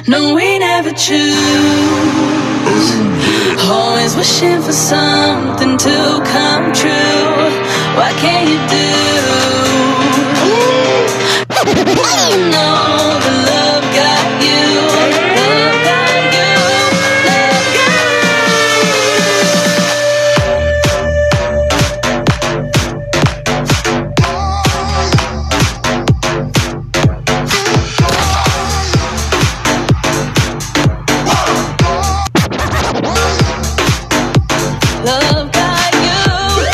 No, we never choose. Always wishing for something to come true. What can you do? You know the love got you. Love got you. Love got love got you.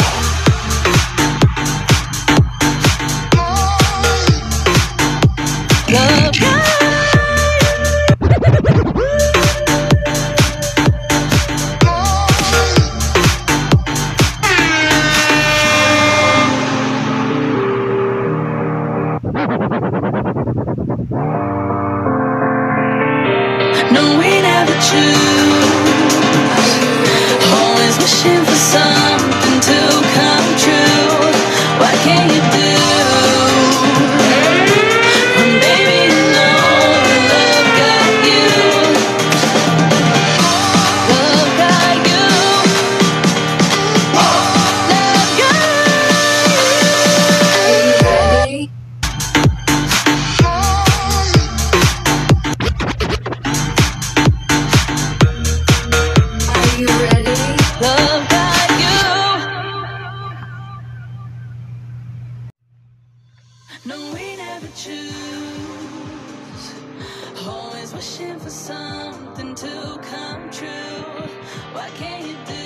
Love got no, we never choose. Always wishing for something to come true. What can you do? When baby you know love got you. Love got you. Love got you. Are you ready? Love got you. No, we never choose. Always wishing for something to come true. What can you do?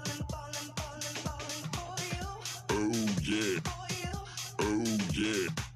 Oh yeah. Oh yeah.